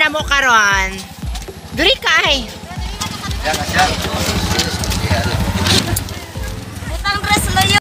na mo karon. Duri ka ay. Butang dress layo.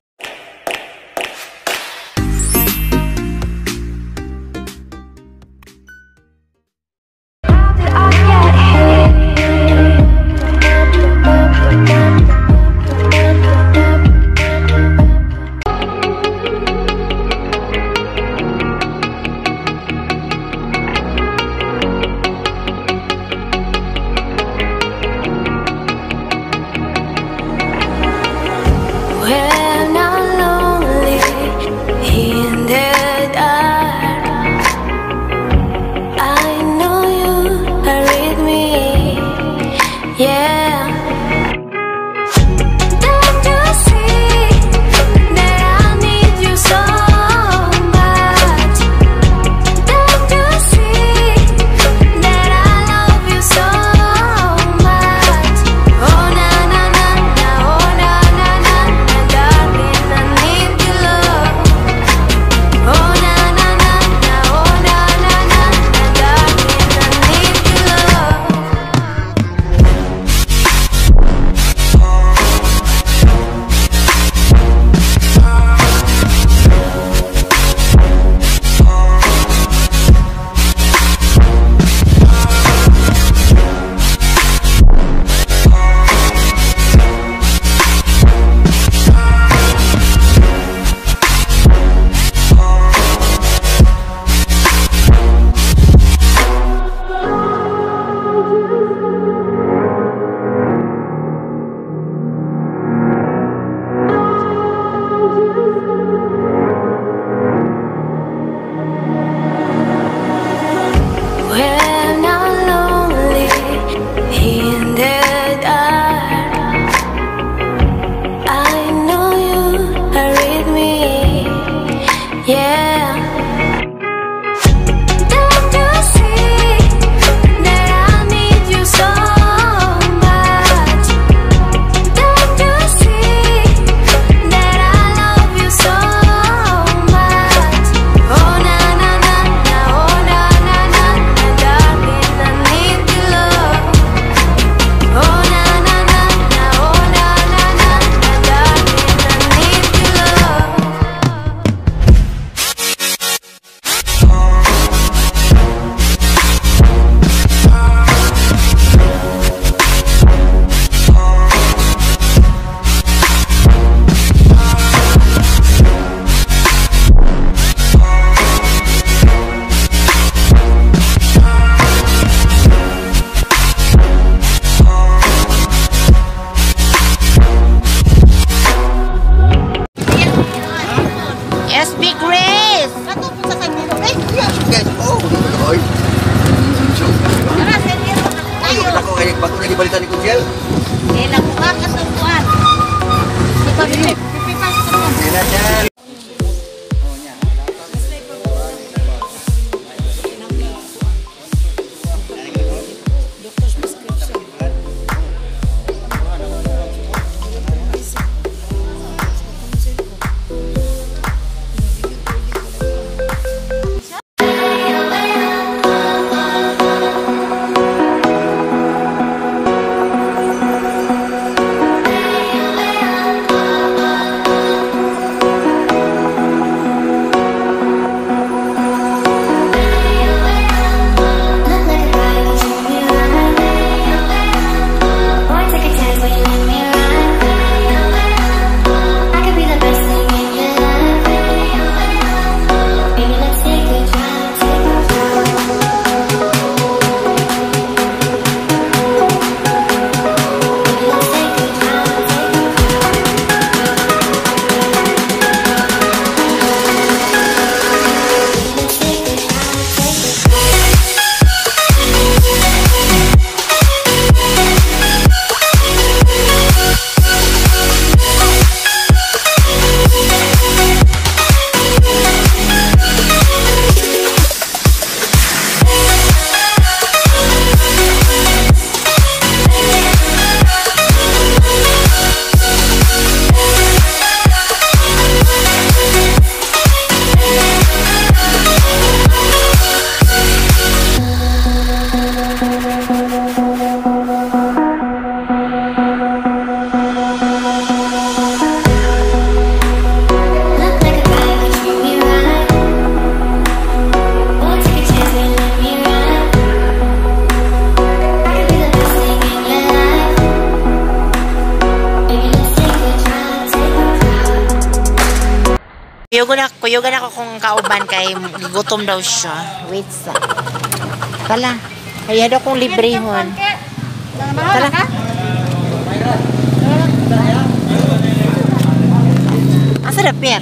Kuyugan ako kung kauban kay gutom daw siya. Wait sa. Tala. Kaya daw kong librehon. Tala. Asa dapit?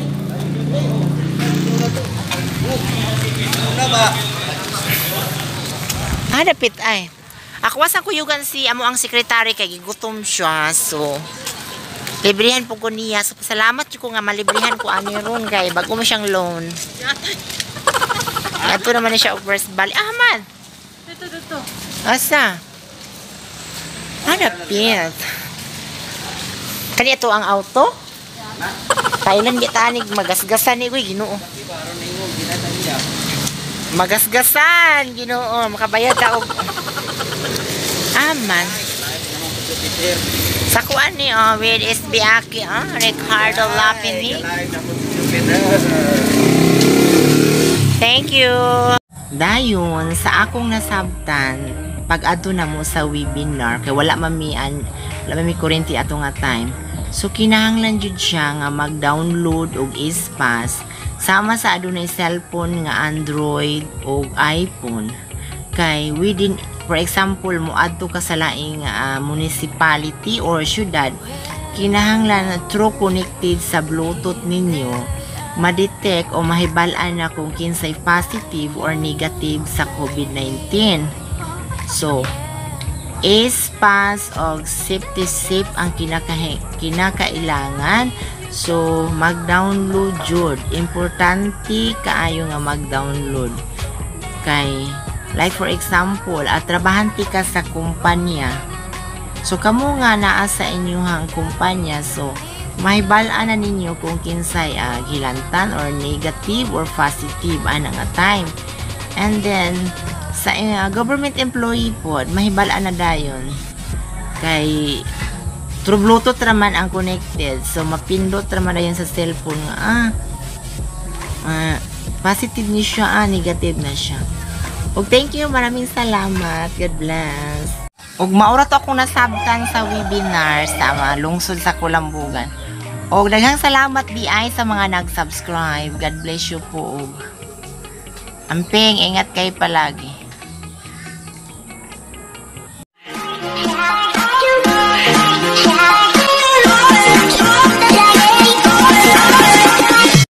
Dapit ay. Ako wasang kuyugan si amo ang sekretary kay gutom siya. So librihan po ko niya. So, salamat ko nga malibrihan ko ani ron kay bago mo siyang loan. Ato naman na siya first bali. Man. Dito. Asa? Dapit. Kani ito ang auto? Kailan gitanig magasgasan ni Ginoo. Magasgasan Ginoo, makabayad ta og man. Sa kuan ni with SBAki Ricardo Lapini. Thank you. Dayon sa akong nasabtan pag adto na mo sa webinar kay wala mami kurente ato nga time. So kinahanglan jud siya nga mag-download og ispas sama sa adunay cellphone nga Android o iPhone. Kay within, for example, moadto ka sa laing municipality or syudad, kinahanglan na true connected sa Bluetooth ninyo, ma-detect o mahibalaan na kung kinsay positive or negative sa COVID-19. So, ispas o safety safe ang kinakailangan. So, mag-download jud. Importante kaayo nga mag-download. Kay like for example, trabahanti ka sa kumpanya. So kamo nga naa sa inyong kumpanya, so mahibalaan na ninyo kung kinsay gilantan or negative or positive ana nga time. And then sa government employee pod, mahibalaan na dayon. Kay through Bluetooth raman ang connected. So mapindot raman dayon sa cellphone nga positive ni siya, negative na siya. Og thank you, maraming salamat. God bless. Og maura to akong nasabtan sa webinar sa Lungsod sa Kolambugan. Og daghang salamat BI sa mga nag-subscribe. God bless you po. Amping, ingat kayo palagi.